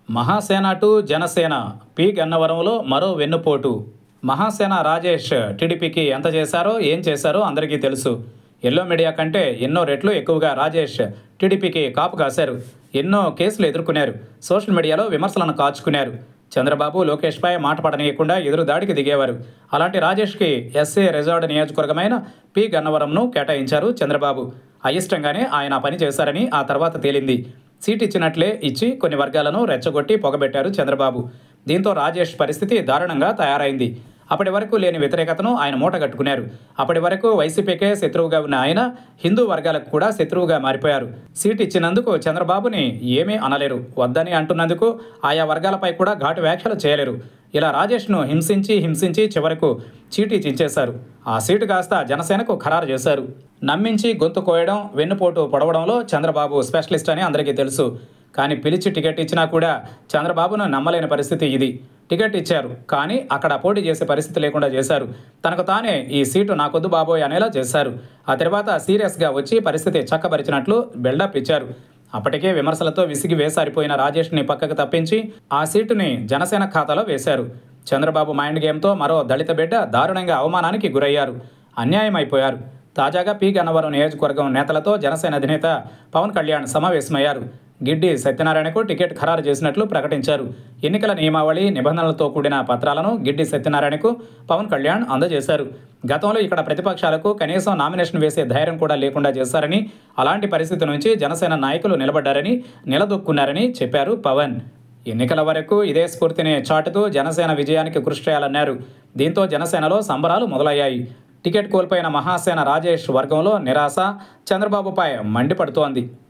Mahasena to Janasena P గన్నవరంలో మరో వెన్నుపోటు. మహాసేన రాజేష్ టీడీపీకి ఎంత చేశారో ఏం చేశారో అందరికీ తెలుసు. ఎల్లో మీడియా కంటే ఎన్నో రెట్లు ఎక్కువగా రాజేష్ టీడీపీకి కాపు కాశారు. ఎన్నో కేసులు ఎదుర్కొన్నారు. సోషల్ మీడియాలో విమర్శలను కాచుకున్నారు. చంద్రబాబు లోకేష్పై మాట పడనీయకుండా ఎదురు దాడికి దిగేవారు. అలాంటి రాజేష్కి ఎస్సీ రిజర్వ్డ్ నియోజకవర్గమైన పి గన్నవరంను కేటాయించారు చంద్రబాబు. అయిష్టంగానే ఆయన పని చేశారని ఆ తర్వాత తేలింది. సీట్ ఇచ్చినట్లే ఇచ్చి కొన్ని వర్గాలను రెచ్చగొట్టి పొగబెట్టారు చంద్రబాబు. దీంతో రాజేష్ పరిస్థితి దారుణంగా తయారైంది. అప్పటి వరకు లేని వ్యతిరేకతను ఆయన మూటగట్టుకున్నారు. అప్పటి వరకు వైసీపీకే శత్రువుగా ఉన్న ఆయన హిందూ వర్గాలకు కూడా శత్రువుగా మారిపోయారు. సీట్ ఇచ్చినందుకు చంద్రబాబుని ఏమీ అనలేరు. వద్దని అంటున్నందుకు ఆయా వర్గాలపై కూడా ఘాటు వ్యాఖ్యలు చేయలేరు. ఇలా రాజేష్ను హింసించి చివరకు చీటీ చించేశారు. ఆ సీటు కాస్త జనసేనకు ఖరారు చేశారు. నమ్మించి గొంతు కోయడం, వెన్నుపోటు పొడవడంలో చంద్రబాబు స్పెషలిస్ట్ అని అందరికీ తెలుసు. కానీ పిలిచి టికెట్ ఇచ్చినా కూడా చంద్రబాబును నమ్మలేని పరిస్థితి ఇది. టికెట్ ఇచ్చారు, కానీ అక్కడ పోటీ చేసే పరిస్థితి లేకుండా చేశారు. తనకు తానే ఈ సీటు నాకొద్దు బాబోయ్ అనేలా చేశారు. ఆ తర్వాత సీరియస్గా వచ్చి పరిస్థితి చక్కబరిచినట్లు బిల్డప్ ఇచ్చారు. అప్పటికే విమర్శలతో విసిగి వేసారిపోయిన రాజేష్ని పక్కకు తప్పించి ఆ సీటుని జనసేన ఖాతాలో వేశారు. చంద్రబాబు మైండ్ గేమ్తో మరో దళిత బిడ్డ దారుణంగా అవమానానికి గురయ్యారు. అన్యాయం అయిపోయారు. తాజాగా పి గన్నవరం నియోజకవర్గం నేతలతో జనసేన అధినేత పవన్ కళ్యాణ్ సమావేశమయ్యారు. గిడ్డి సత్యనారాయణకు టికెట్ ఖరారు చేసినట్లు ప్రకటించారు. ఎన్నికల నియమావళి నిబంధనలతో కూడిన పత్రాలను గిడ్డి సత్యనారాయణకు పవన్ కళ్యాణ్ అందజేశారు. గతంలో ఇక్కడ ప్రతిపక్షాలకు కనీసం నామినేషన్ వేసే ధైర్యం కూడా లేకుండా చేశారని, అలాంటి పరిస్థితి నుంచి జనసేన నాయకులు నిలబడ్డారని, నిలదొక్కున్నారని చెప్పారు పవన్. ఎన్నికల వరకు ఇదే స్ఫూర్తిని చాటుతూ జనసేన విజయానికి కృషి చేయాలన్నారు. దీంతో జనసేనలో సంబరాలు మొదలయ్యాయి. టికెట్ కోల్పోయిన మహాసేన రాజేష్ వర్గంలో నిరాశ చంద్రబాబుపై మండిపడుతోంది.